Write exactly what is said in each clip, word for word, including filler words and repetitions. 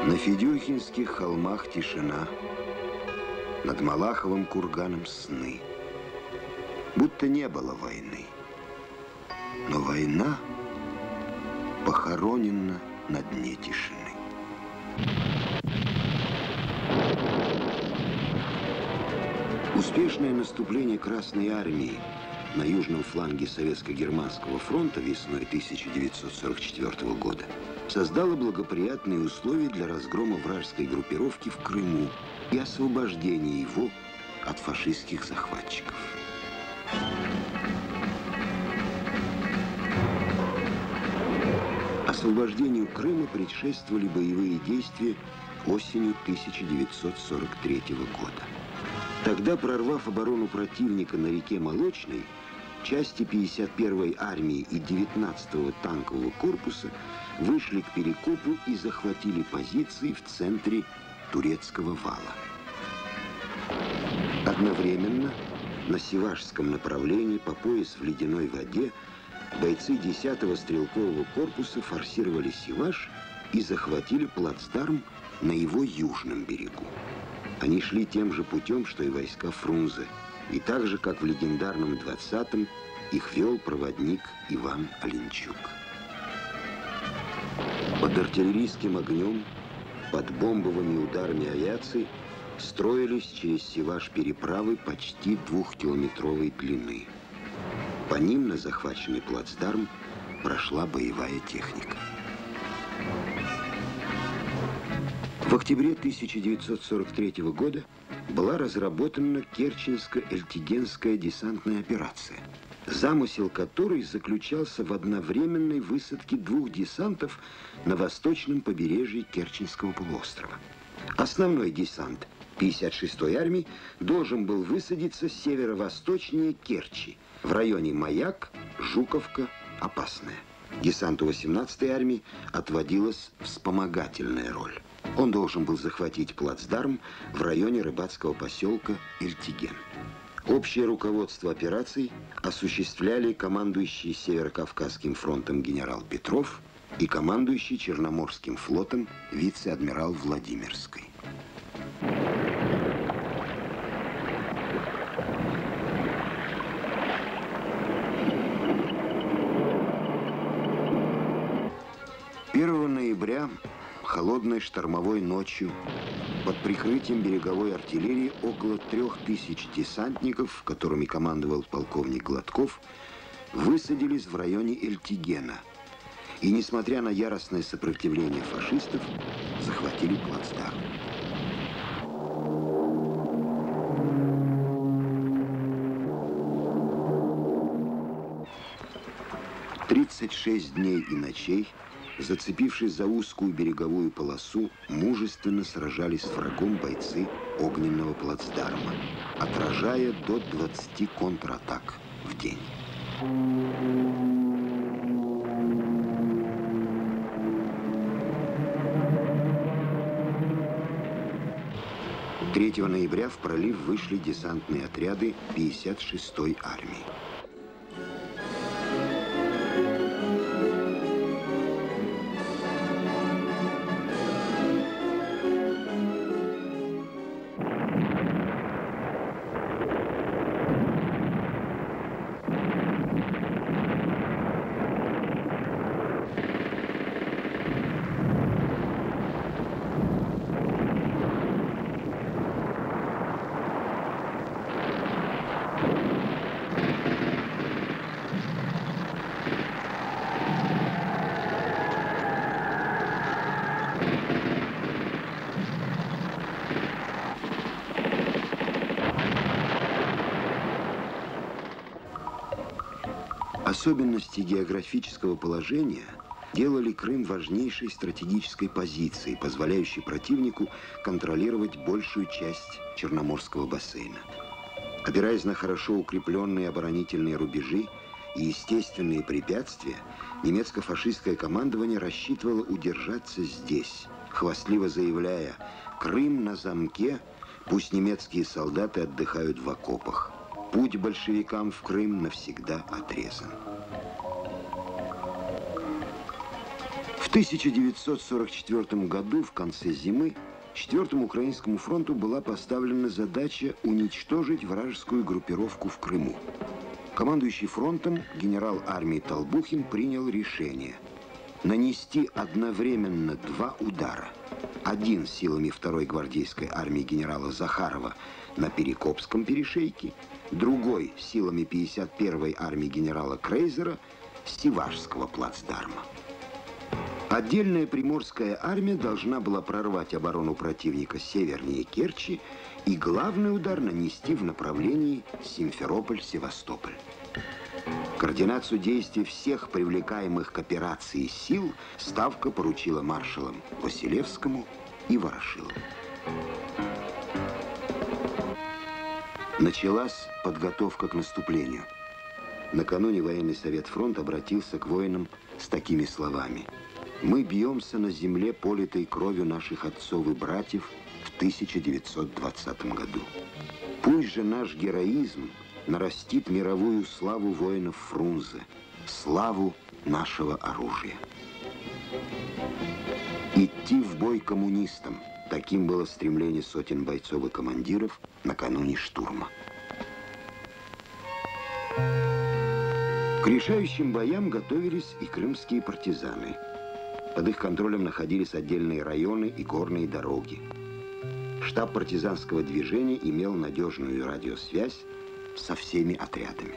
На Федюхинских холмах тишина, над Малаховым курганом сны. Будто не было войны, но война похоронена на дне тишины. Успешное наступление Красной Армии на южном фланге Советско-Германского фронта весной тысяча девятьсот сорок четвёртого года создало благоприятные условия для разгрома вражеской группировки в Крыму и освобождения его от фашистских захватчиков. Освобождению Крыма предшествовали боевые действия осенью тысяча девятьсот сорок третьего года. Тогда, прорвав оборону противника на реке Молочной, части пятьдесят первой армии и девятнадцатого танкового корпуса вышли к Перекопу и захватили позиции в центре Турецкого вала. Одновременно на Севашском направлении по пояс в ледяной воде бойцы десятого стрелкового корпуса форсировали Севаш и захватили плацдарм на его южном берегу. Они шли тем же путем, что и войска Фрунзе, и так же, как в легендарном двадцатом, их вел проводник Иван Оленчук. Под артиллерийским огнем, под бомбовыми ударами авиации строились через Севаш переправы почти двухкилометровой длины. По ним на захваченный плацдарм прошла боевая техника. В октябре тысяча девятьсот сорок третьего года была разработана Керченско-Эльтигенская десантная операция, замысел которой заключался в одновременной высадке двух десантов на восточном побережье Керченского полуострова. Основной десант пятьдесят шестой армии должен был высадиться северо-восточнее Керчи, в районе Маяк, Жуковка, Опасная. Десанту восемнадцатой армии отводилась вспомогательная роль. Он должен был захватить плацдарм в районе рыбацкого поселка Эльтиген. Общее руководство операций осуществляли командующий Северо-Кавказским фронтом генерал Петров и командующий Черноморским флотом вице-адмирал Владимирский. первого ноября холодной штормовой ночью под прикрытием береговой артиллерии около трех тысяч десантников, которыми командовал полковник Гладков, высадились в районе Эльтигена и, несмотря на яростное сопротивление фашистов, захватили плацдарм. тридцать шесть дней и ночей, зацепившись за узкую береговую полосу, мужественно сражались с врагом бойцы огненного плацдарма, отражая до двадцати контратак в день. третьего ноября в пролив вышли десантные отряды пятьдесят шестой армии. Особенности географического положения делали Крым важнейшей стратегической позицией, позволяющей противнику контролировать большую часть Черноморского бассейна. Опираясь на хорошо укрепленные оборонительные рубежи и естественные препятствия, немецко-фашистское командование рассчитывало удержаться здесь, хвастливо заявляя: «Крым на замке, пусть немецкие солдаты отдыхают в окопах. Путь большевикам в Крым навсегда отрезан». В тысяча девятьсот сорок четвёртом году, в конце зимы, четвёртому Украинскому фронту была поставлена задача уничтожить вражескую группировку в Крыму. Командующий фронтом генерал армии Толбухин принял решение нанести одновременно два удара. Один силами второй гвардейской армии генерала Захарова на Перекопском перешейке, другой силами пятьдесят первой армии генерала Крейзера с Севашского плацдарма. Отдельная Приморская армия должна была прорвать оборону противника севернее Керчи и главный удар нанести в направлении Симферополь-Севастополь. Координацию действий всех привлекаемых к операции сил Ставка поручила маршалам Василевскому и Ворошилову. Началась подготовка к наступлению. Накануне военный совет фронта обратился к воинам с такими словами: «Мы бьемся на земле, политой кровью наших отцов и братьев в тысяча девятьсот двадцатом году. Пусть же наш героизм нарастит мировую славу воинов Фрунзе, славу нашего оружия». Идти в бой коммунистам – таким было стремление сотен бойцов и командиров накануне штурма. К решающим боям готовились и крымские партизаны. Под их контролем находились отдельные районы и горные дороги. Штаб партизанского движения имел надежную радиосвязь со всеми отрядами.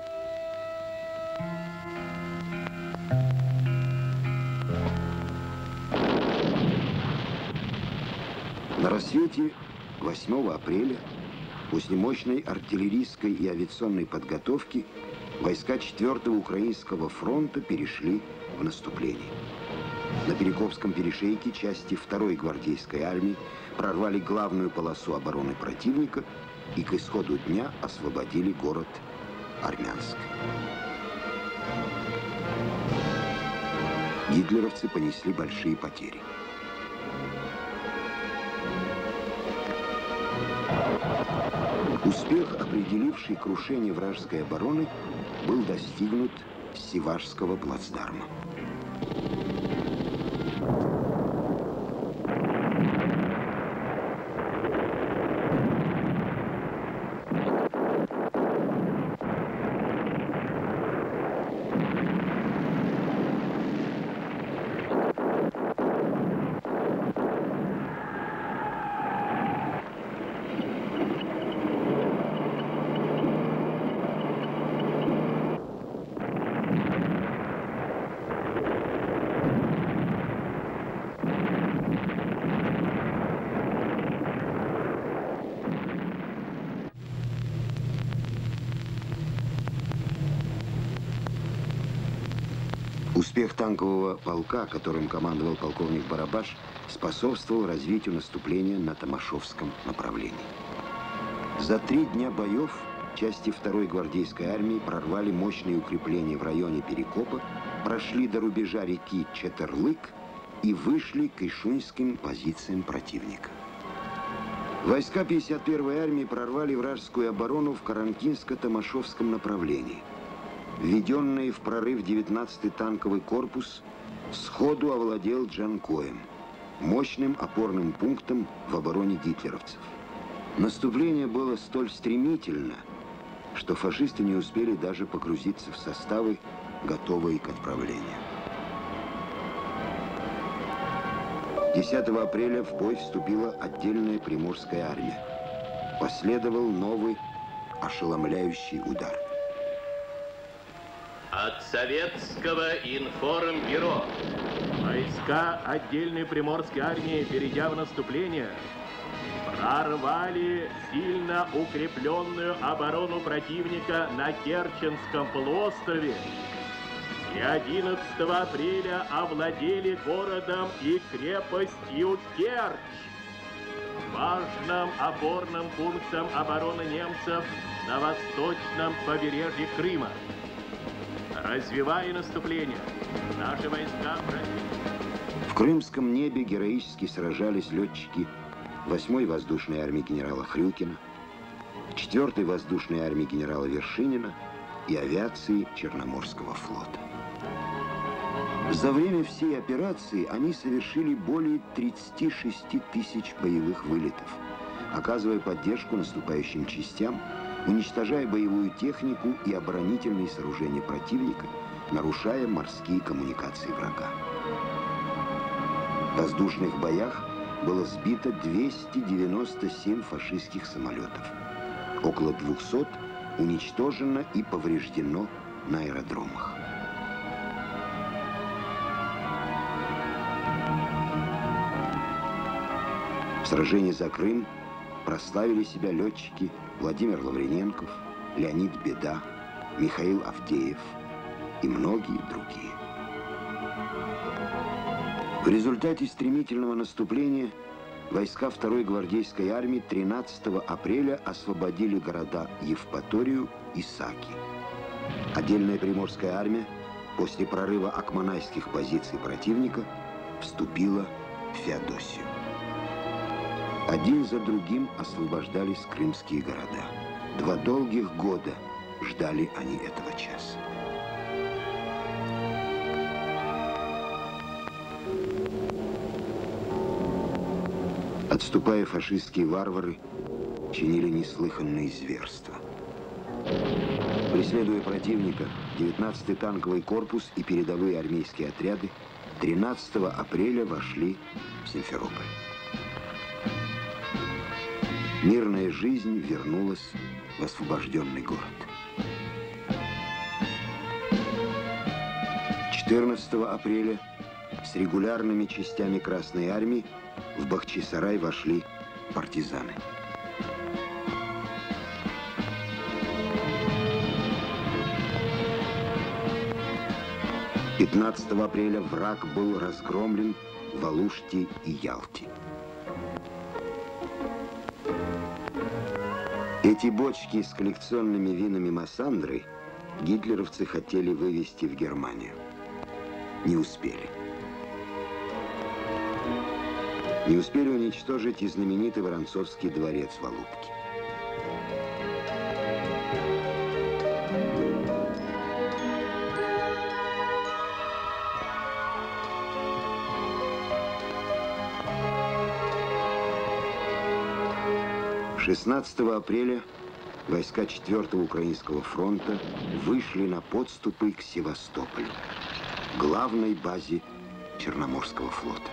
На рассвете восьмого апреля, после мощной артиллерийской и авиационной подготовки, войска четвёртого Украинского фронта перешли в наступление. На Перекопском перешейке части второй гвардейской армии прорвали главную полосу обороны противника и к исходу дня освободили город Армянск. Гитлеровцы понесли большие потери. Успех, определивший крушение вражеской обороны, был достигнут с Севашского плацдарма. Успех танкового полка, которым командовал полковник Барабаш, способствовал развитию наступления на Томашовском направлении. За три дня боев части второй гвардейской армии прорвали мощные укрепления в районе Перекопа, прошли до рубежа реки Четерлык и вышли к ишуньским позициям противника. Войска пятьдесят первой армии прорвали вражескую оборону в Каранкинско-Томашовском направлении. Введенный в прорыв девятнадцатый танковый корпус сходу овладел Джанкоем, мощным опорным пунктом в обороне гитлеровцев. Наступление было столь стремительно, что фашисты не успели даже погрузиться в составы, готовые к отправлению. десятого апреля в бой вступила отдельная Приморская армия. Последовал новый ошеломляющий удар. От советского информбюро. Войска отдельной Приморской армии, перейдя в наступление, прорвали сильно укрепленную оборону противника на Керченском полуострове и одиннадцатого апреля овладели городом и крепостью Керчь, важным опорным пунктом обороны немцев на восточном побережье Крыма. Развивая наступление, наши войска... В крымском небе героически сражались летчики восьмой воздушной армии генерала Хрюкина, четвёртой воздушной армии генерала Вершинина и авиации Черноморского флота. За время всей операции они совершили более тридцати шести тысяч боевых вылетов, оказывая поддержку наступающим частям, уничтожая боевую технику и оборонительные сооружения противника, нарушая морские коммуникации врага. В воздушных боях было сбито двести девяносто семь фашистских самолетов. Около двухсот уничтожено и повреждено на аэродромах. В сражении за Крым прославили себя летчики Владимир Лаврененков, Леонид Беда, Михаил Авдеев и многие другие. В результате стремительного наступления войска второй гвардейской армии тринадцатого апреля освободили города Евпаторию и Саки. Отдельная Приморская армия после прорыва акманайских позиций противника вступила в Феодосию. Один за другим освобождались крымские города. Два долгих года ждали они этого часа. Отступая, фашистские варвары чинили неслыханные зверства. Преследуя противника, девятнадцатый танковый корпус и передовые армейские отряды тринадцатого апреля вошли в Симферополь. Мирная жизнь вернулась в освобожденный город. четырнадцатого апреля с регулярными частями Красной армии в Бахчисарай вошли партизаны. пятнадцатого апреля враг был разгромлен в Алуште и Ялте. Эти бочки с коллекционными винами Массандры гитлеровцы хотели вывезти в Германию. Не успели. Не успели уничтожить и знаменитый Воронцовский дворец в Алупке. шестнадцатого апреля войска четвёртого Украинского фронта вышли на подступы к Севастополю, главной базе Черноморского флота.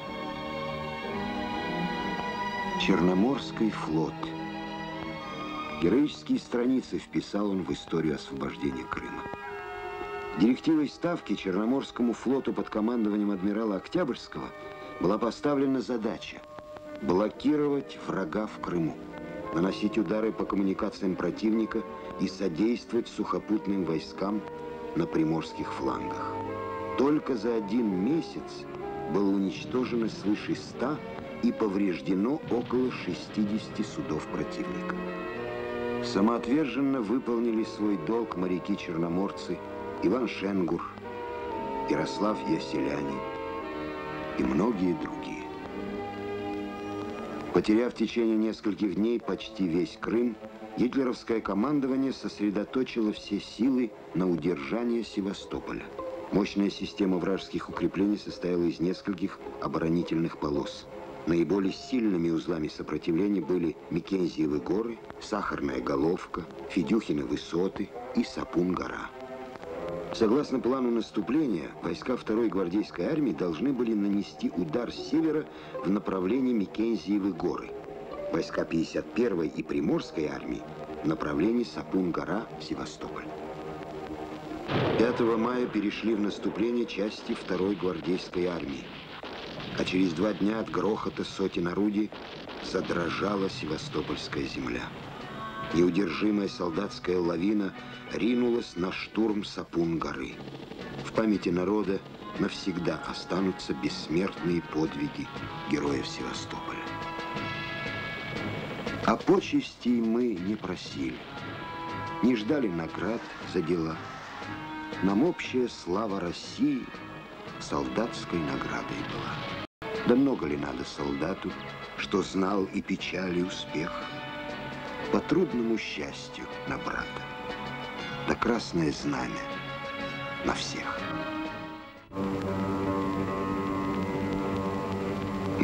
Черноморский флот. Героические страницы вписал он в историю освобождения Крыма. Директивой Ставки Черноморскому флоту под командованием адмирала Октябрьского была поставлена задача блокировать врага в Крыму, наносить удары по коммуникациям противника и содействовать сухопутным войскам на приморских флангах. Только за один месяц было уничтожено свыше ста и повреждено около шестидесяти судов противника. Самоотверженно выполнили свой долг моряки-черноморцы Иван Шенгур, Ярослав Яселянин и многие другие. Потеряв в течение нескольких дней почти весь Крым, гитлеровское командование сосредоточило все силы на удержании Севастополя. Мощная система вражеских укреплений состояла из нескольких оборонительных полос. Наиболее сильными узлами сопротивления были Микензиевы горы, Сахарная головка, Федюхины высоты и Сапун-гора. Согласно плану наступления, войска второй гвардейской армии должны были нанести удар с севера в направлении Микензиевы горы. Войска пятьдесят первой и Приморской армии в направлении Сапун-гора, Севастополь. пятого мая перешли в наступление части второй гвардейской армии. А через два дня от грохота сотен орудий задрожала севастопольская земля. Неудержимая солдатская лавина ринулась на штурм Сапун-горы. В памяти народа навсегда останутся бессмертные подвиги героев Севастополя. А почестей мы не просили, не ждали наград за дела. Нам общая слава России солдатской наградой была. Да много ли надо солдату, что знал и печаль, и успех? По трудному счастью на брата, да красное знамя на всех.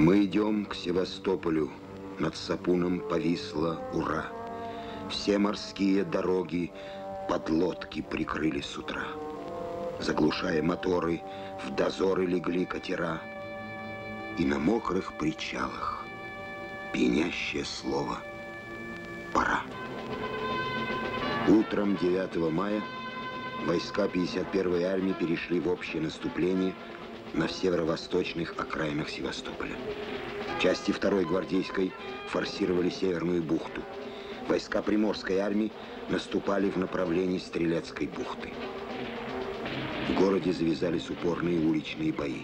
Мы идем к Севастополю, над Сапуном повисла ура. Все морские дороги под лодки прикрыли с утра. Заглушая моторы, в дозоры легли катера. И на мокрых причалах пьянящее слово «пора». Утром девятого мая войска пятьдесят первой армии перешли в общее наступление на северо-восточных окраинах Севастополя. Части второй гвардейской форсировали Северную бухту. Войска Приморской армии наступали в направлении Стрелецкой бухты. В городе завязались упорные уличные бои.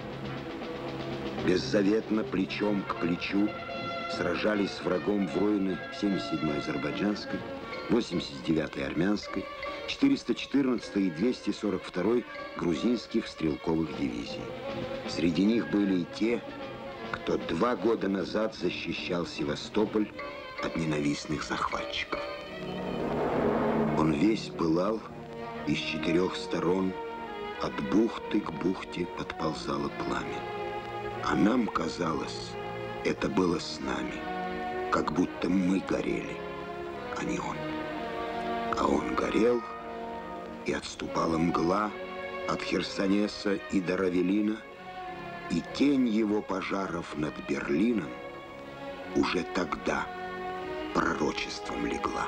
Беззаветно, плечом к плечу, сражались с врагом воины семьдесят седьмой Азербайджанской, восемьдесят девятой Армянской, четыреста четырнадцатой и двести сорок второй грузинских стрелковых дивизий. Среди них были и те, кто два года назад защищал Севастополь от ненавистных захватчиков. Он весь пылал, и с четырех сторон от бухты к бухте подползало пламя. А нам казалось, это было с нами, как будто мы горели, а не он. А он горел, и отступала мгла от Херсонеса и до Равелина, и тень его пожаров над Берлином уже тогда пророчеством легла.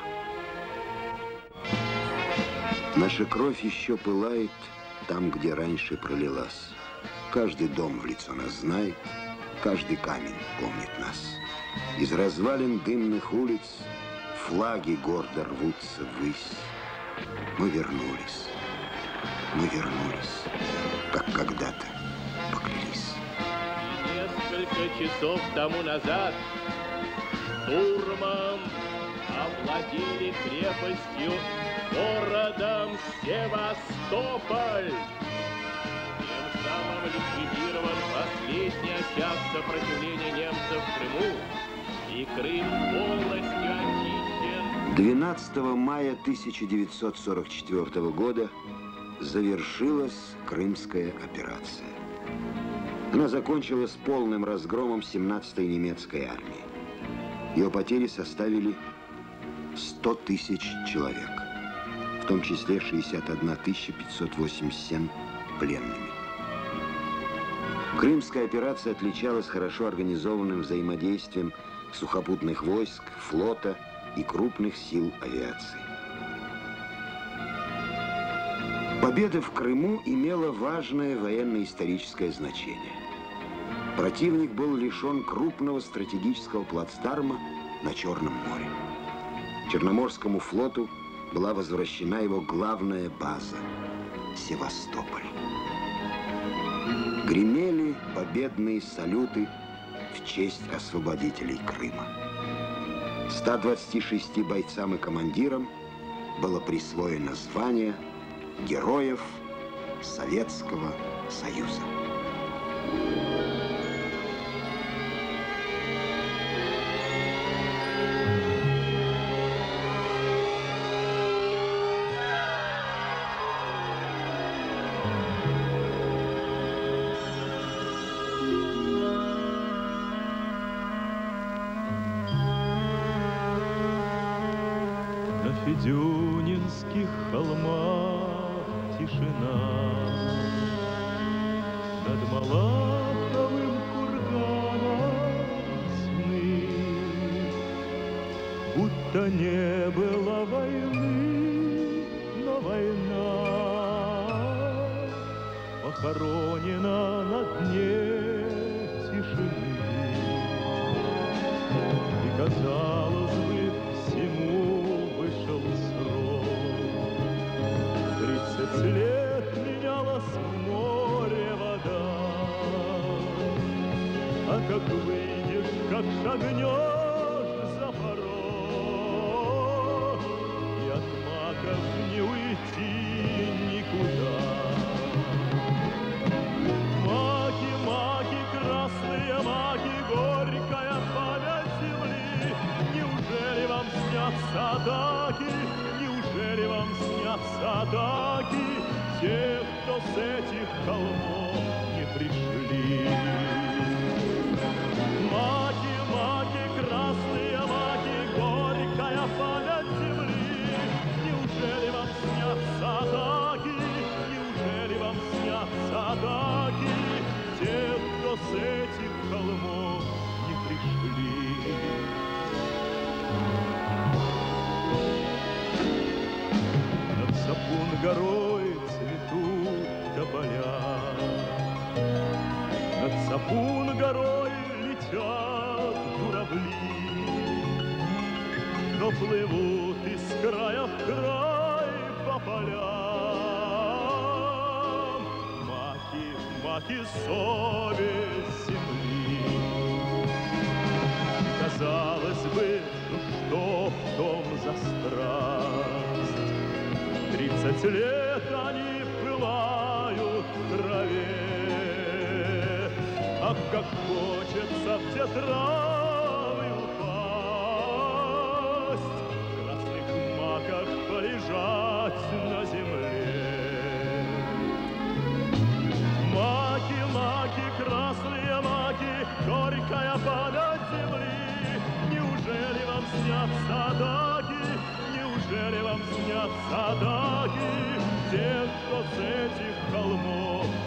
Наша кровь еще пылает там, где раньше пролилась. Каждый дом в лицо нас знает, каждый камень помнит нас. Из развалин дымных улиц флаги гордо рвутся ввысь. Мы вернулись, мы вернулись, как когда-то поклялись. Несколько часов тому назад штурмом овладели крепостью городом Севастополь. Тем самым ликвидирован последний очаг сопротивления немцев в Крыму, и Крым полностью очищен. двенадцатого мая тысяча девятьсот сорок четвёртого года завершилась Крымская операция. Она закончилась полным разгромом семнадцатой немецкой армии. Ее потери составили сто тысяч человек, в том числе шестьдесят одна тысяча пятьсот восемьдесят семь пленными. Крымская операция отличалась хорошо организованным взаимодействием сухопутных войск, флота и крупных сил авиации. Победа в Крыму имела важное военно-историческое значение. Противник был лишен крупного стратегического плацдарма на Черном море. Черноморскому флоту была возвращена его главная база – Севастополь. Гремели победные салюты в честь освободителей Крыма. ста двадцати шести бойцам и командирам было присвоено звание Героев Советского Союза. На Федюнинских холмах тишина, над Малаховым курганом сны, будто не было войны, но война похоронена на дне тишины. И казалось бы, всему вышел срок. Тридцать лет менялась в море вода, а как выйдешь, как шагнешь за порог, и от маков не уйти никуда. Маки, маки, красные маки, горькая память земли. Неужели вам снятся атаки? Неужели вам снятся атаки тех, кто с этих холмов не пришли? земли. Над Сапун горой цветут тополя, над Сапун горой летят журавли, но плывут из края в край по полям маки, маки совесть земли. Казалось бы, ну что в том за страсть? Тридцать лет они пылают в траве, ах, как хочется в те травы упасть, в красных маках полежать на земле. Маки, маки, красные маки, горькая падать земли. Неужели вам снятся даги? Неужели вам снятся даги? Тех, кто с этих холмов